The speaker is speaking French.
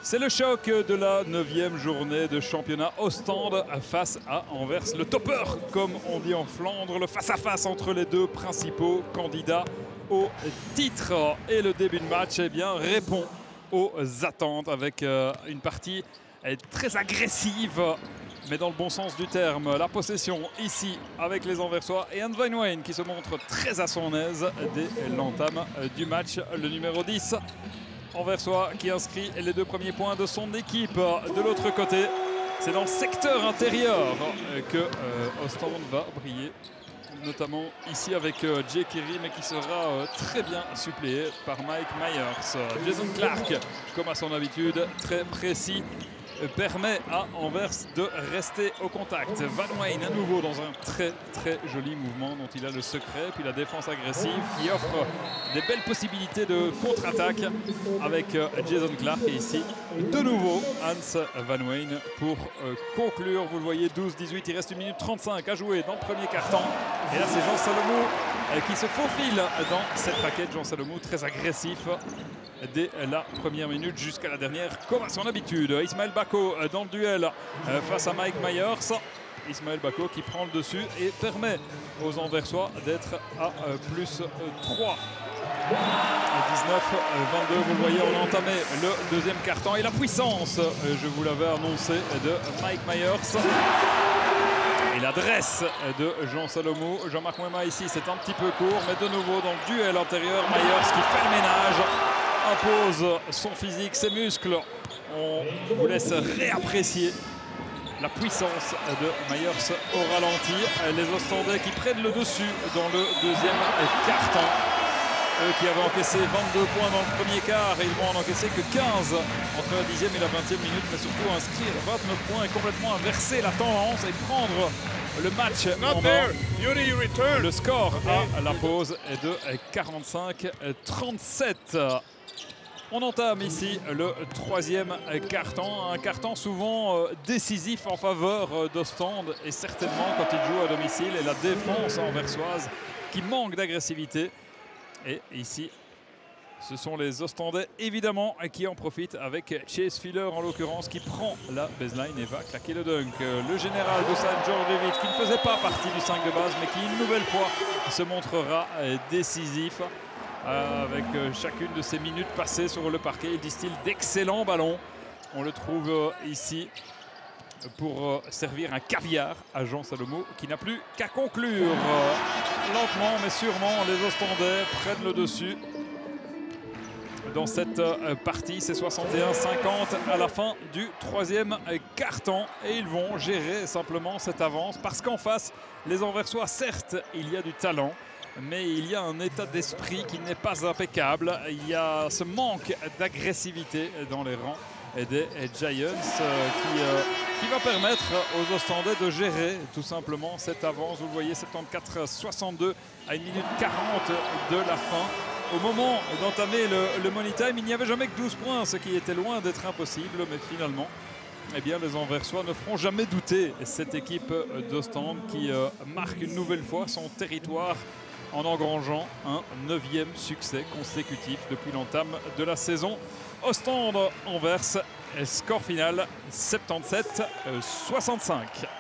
C'est le choc de la 9e journée de championnat Ostende face à Anvers. Le topper, comme on dit en Flandre, le face-à-face entre les deux principaux candidats au titre. Et le début de match répond aux attentes avec une partie très agressive, mais dans le bon sens du terme. La possession ici avec les Anversois et Anne Van Wijn qui se montre très à son aise dès l'entame du match. Le numéro 10. Anversois qui inscrit les 2 premiers points de son équipe. De l'autre côté, c'est dans le secteur intérieur que Ostende va briller. Notamment ici avec Jay Kerry, mais qui sera très bien suppléé par Mike Myers. Jason Clark, comme à son habitude, très précis, permet à Anvers de rester au contact. Van Wijn à nouveau dans un très joli mouvement dont il a le secret. Puis la défense agressive qui offre des belles possibilités de contre-attaque avec Jason Clark. Et ici, de nouveau, Hans Van Wijn pour conclure. Vous le voyez, 12-18, il reste 1 minute 35 à jouer dans le premier quart-temps. Et là, c'est Jean Salomon qui se faufile dans cette raquette. Jean Salomon très agressif dès la première minute jusqu'à la dernière, comme à son habitude. Ismaël Bako dans le duel face à Mike Myers. Ismaël Bako qui prend le dessus et permet aux Anversois d'être à plus 3. 19-22, vous le voyez, on a entamé le deuxième quart-temps. Et la puissance, je vous l'avais annoncé, de Mike Myers. Et l'adresse de Jean Salomon. Jean-Marc Mouema ici, c'est un petit peu court, mais de nouveau dans le duel antérieur, Myers qui fait le ménage, impose son physique, ses muscles. On vous laisse réapprécier la puissance de Myers au ralenti. Les Ostendais qui prennent le dessus dans le deuxième quart-temps. Eux qui avaient encaissé 22 points dans le premier quart, et ils vont en encaisser que 15 entre la 10e et la 20e minute, mais surtout inscrire 29 points et complètement inverser la tendance et prendre le match en main. Le score à la pause est de 45-37. On entame ici le troisième quart-temps, un quart-temps souvent décisif en faveur d'Ostende, et certainement quand il joue à domicile, et la défense anversoise qui manque d'agressivité. Et ici, ce sont les Ostendais, évidemment, qui en profitent avec Chase Filler, en l'occurrence, qui prend la baseline et va claquer le dunk. Le général Dusan Djordjevic, qui ne faisait pas partie du 5 de base, mais qui, une nouvelle fois, se montrera décisif. Avec chacune de ses minutes passées sur le parquet, il distille d'excellents ballons. On le trouve ici pour servir un caviar à Jean Salomon, qui n'a plus qu'à conclure. Lentement mais sûrement, les Ostendais prennent le dessus dans cette partie. C'est 61-50 à la fin du troisième quart-temps, et ils vont gérer simplement cette avance, parce qu'en face, les Anversois, certes, il y a du talent, mais il y a un état d'esprit qui n'est pas impeccable. Il y a ce manque d'agressivité dans les rangs des Giants qui va permettre aux Ostendais de gérer tout simplement cette avance. Vous le voyez, 74-62 à 1 minute 40 de la fin. Au moment d'entamer le money time, il n'y avait jamais que 12 points, ce qui était loin d'être impossible, mais finalement, eh bien, les Anversois ne feront jamais douter cette équipe d'Ostende qui marque une nouvelle fois son territoire en engrangeant un 9e succès consécutif depuis l'entame de la saison. Ostende-Anvers, score final 77-65.